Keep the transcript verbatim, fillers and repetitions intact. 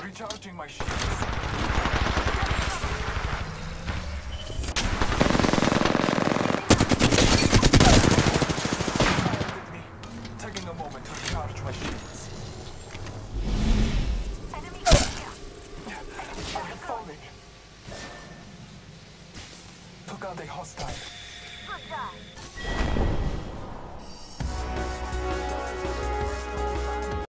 Recharging my shields. Me. Taking a moment to recharge my shields. Enemy here. I'm falling. Took out a hostile. Good job.